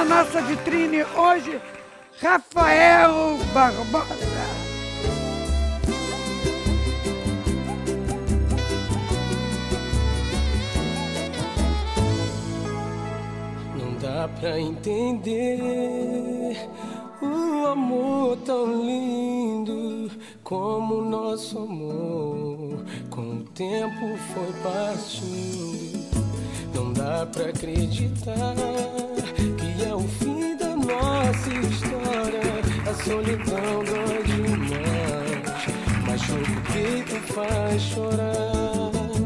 na nossa vitrine hoje, Rafael Barbosa. Não dá pra entender o amor tão lindo como o nosso amor, com o tempo foi partindo. Não dá pra acreditar que é o fim da nossa história. A solidão dói demais, machuca o peito, faz chorar.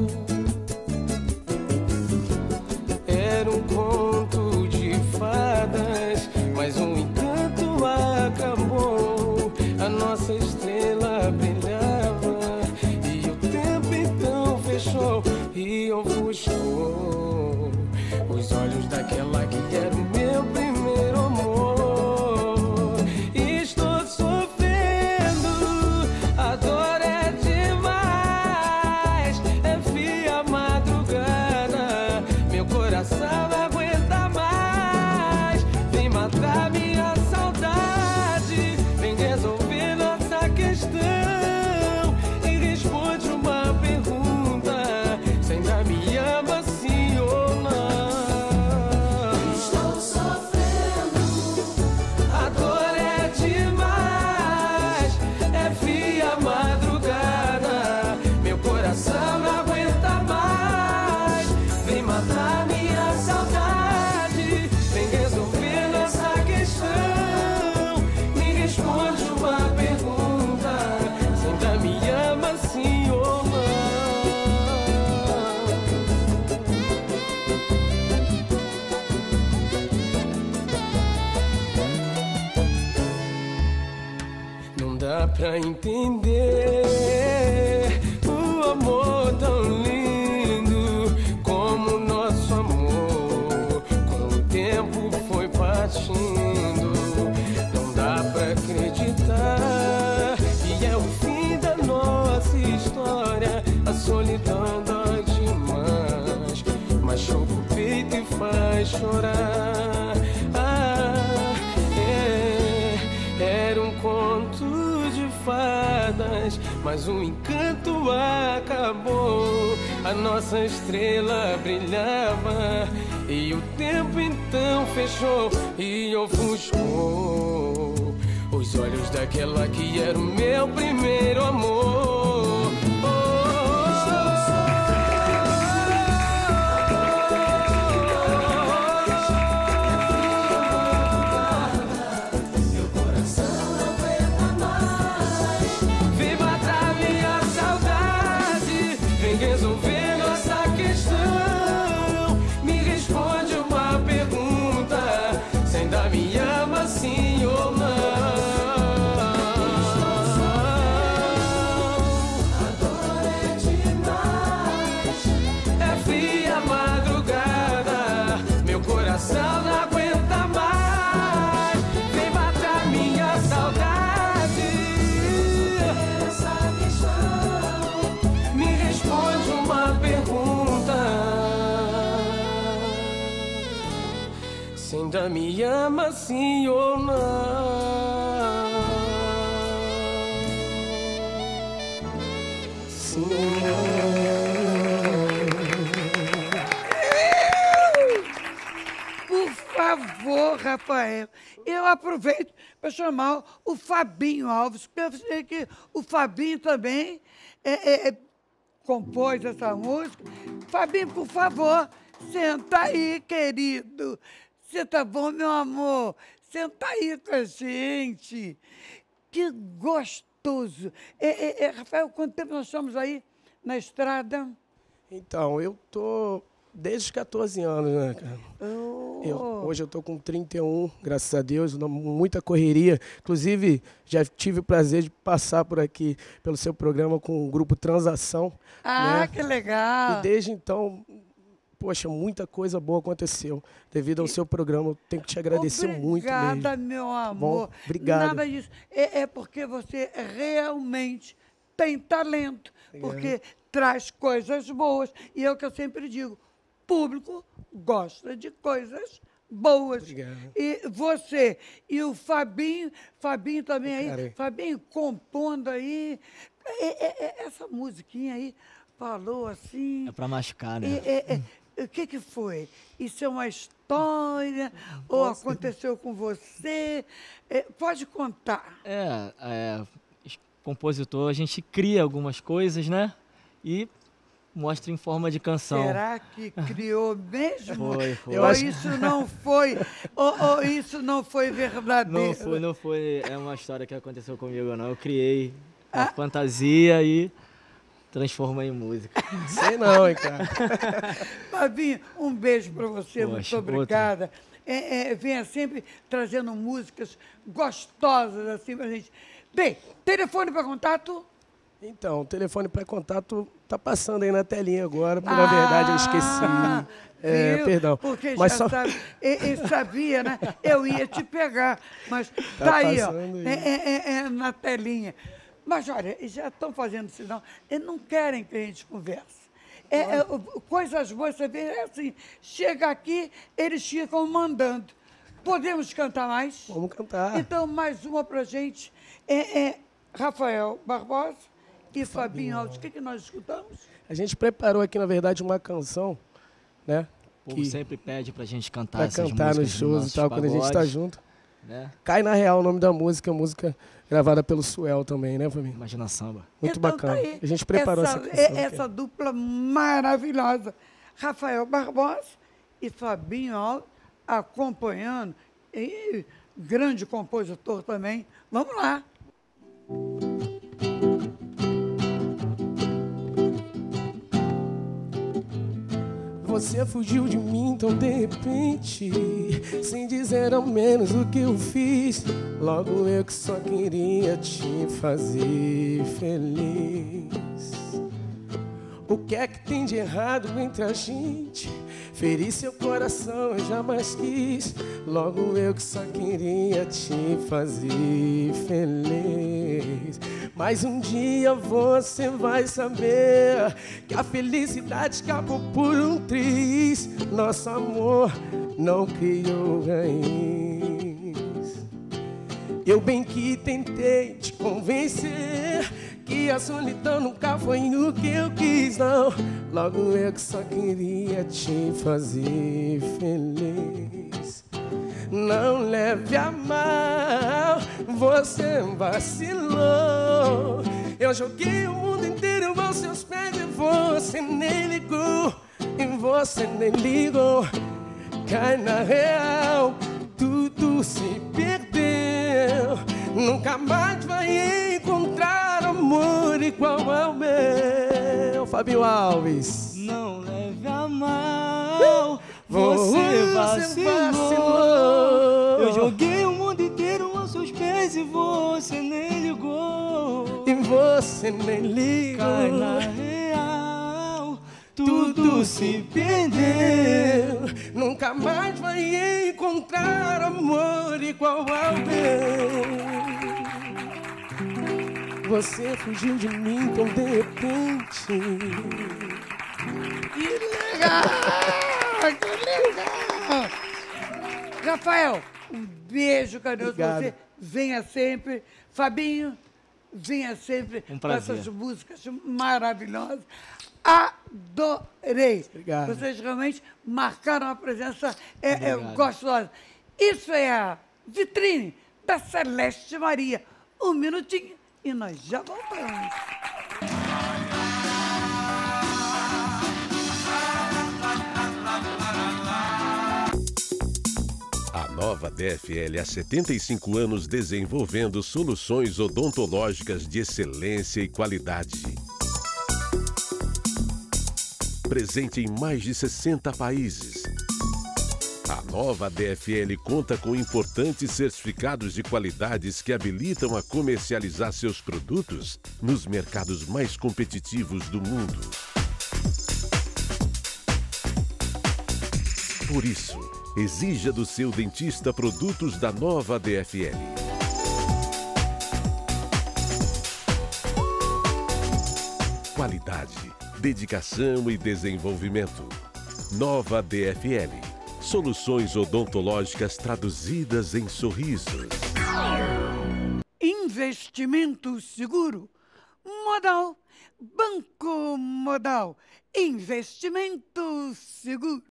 Era um conto de fadas, mas um encanto acabou. A nossa estrela brilhava e o tempo então fechou e ofuscou os olhos daquela que era o meu primeiro amor. Estou sofrendo, a dor é demais, é fria a madrugada, meu coração não aguenta mais. Vem matar minha saudade, vem resolver nossa questão e responde uma pergunta: você ainda me ama sim ou não? Estou sofrendo, a dor é demais, é fria a madrugada, meu coração não aguenta mais. Vem matar minha saudade, vem resolver nossa questão, me responde uma pergunta: você ainda me ama sim ou não? Não dá pra entender o amor tão lindo como o nosso amor, com o tempo foi partindo. Não dá pra acreditar que é o fim da nossa história. A solidão dói demais, machuca o peito e faz chorar. Era um conto de fadas, mas o encanto acabou. A nossa estrela brilhava e o tempo então fechou e ofuscou os olhos daquela que era o meu primeiro amor. Resolver nossa questão, me responde uma pergunta: você ainda me ama sim ou não? A dor é demais, é fria a madrugada, meu coração não aguenta mais. Vem matar minha saudade, essa questão, me responde uma pergunta: você ainda me ama sim ou não? Sim ou não? Por favor, Rafael, eu aproveito para chamar o Fabinho Alves, porque eu sei que o Fabinho também compôs essa música. Fabinho, por favor, senta aí, querido. Você tá bom, meu amor? Senta aí com a gente. Que gostoso. Rafael, quanto tempo nós estamos aí na estrada? Então, eu tô desde os 14 anos, né, cara? Hoje eu tô com 31, graças a Deus, muita correria. Inclusive, já tive o prazer de passar por aqui, pelo seu programa, com o grupo Transação. Ah, né? que legal. E desde então, poxa, muita coisa boa aconteceu. Devido ao seu programa, eu tenho que te agradecer muito mesmo. Obrigada, meu amor. Bom, obrigado. Nada disso. É porque você realmente tem talento. Porque traz coisas boas. E é o que eu sempre digo, público gosta de coisas boas. Obrigado. E você e o Fabinho também aí, Cara. Fabinho compondo aí. Essa musiquinha aí falou assim. É pra machucar, né? O que foi? Isso é uma história ou aconteceu com você? Pode contar. Compositor, a gente cria algumas coisas, né? E mostra em forma de canção. Será que criou mesmo? Foi. Ou isso não foi? ou isso não foi verdadeiro? Não foi. É uma história que aconteceu comigo, não. Eu criei uma fantasia e transformei em música. Sei não, hein, cara. Fabinho, um beijo para você, muito Poxa, obrigada. Venha sempre trazendo músicas gostosas assim pra gente. Bem, telefone para contato? Então, o telefone para contato tá passando aí na telinha agora, porque na verdade eu esqueci. Viu? Perdão. Porque Mas já só... sabe, ele sabia, né? Eu ia te pegar, mas tá aí, ó, passando aí. na telinha. Mas olha, eles já estão fazendo isso, não. Eles não querem que a gente converse. Coisas boas, você vê, assim, chega aqui, eles ficam mandando. Podemos cantar mais? Vamos cantar. Então, mais uma pra gente. Rafael Barbosa e Fabinho Alves. O que nós escutamos? A gente preparou aqui, na verdade, uma canção, né? O povo sempre pede pra gente cantar Pra essas cantar nos músicas shows e tal, quando a gente tá pagodes, junto. né? Cai na Real o nome da música, música gravada pelo Suel também, né, família? Imagina Samba. Muito Então, bacana. tá aí. A gente preparou essa canção. Essa dupla maravilhosa. Rafael Barbosa e Fabinho Alves acompanhando. E grande compositor também. Vamos lá. Você fugiu de mim tão de repente, sem dizer ao menos o que eu fiz. Logo eu que só queria te fazer feliz. O que é que tem de errado entre a gente? Ferir seu coração eu jamais quis. Logo eu que só queria te fazer feliz. Mas um dia você vai saber que a felicidade escapou por um triz. Nosso amor não criou raiz. Eu bem que tentei te convencer que a solidão nunca foi o que eu quis, não. Logo eu que só queria te fazer feliz. Não leve a mal, você vacilou. Eu joguei o mundo inteiro aos seus pés e você nem ligou. E você nem ligou. Cai na real, tudo se perdeu. Nunca mais vai encontrar amor igual ao meu. Fabinho Alves. Não leve a mal, você vacilou. Eu joguei o mundo inteiro aos seus pés e você nem ligou. E você nem ligou. Cai na real, tudo se perdeu. Nunca mais vai encontrar amor igual ao meu. Você fugiu de mim tão de repente. Que legal! Que legal! Rafael, um beijo carinhoso pra você. Venha sempre. Fabinho, venha sempre Um com prazer. essas músicas maravilhosas. Adorei. Obrigado. Vocês realmente marcaram a presença Obrigado. gostosa. Isso é a vitrine da Celeste Maria. Um minutinho e nós já voltamos. A Nova DFL há 75 anos desenvolvendo soluções odontológicas de excelência e qualidade. Presente em mais de 60 países. A Nova DFL conta com importantes certificados de qualidades que habilitam a comercializar seus produtos nos mercados mais competitivos do mundo. Por isso, exija do seu dentista produtos da Nova DFL. Qualidade, dedicação e desenvolvimento. Nova DFL. Soluções odontológicas traduzidas em sorrisos. Investimento seguro. Modal. Banco Modal. Investimento seguro.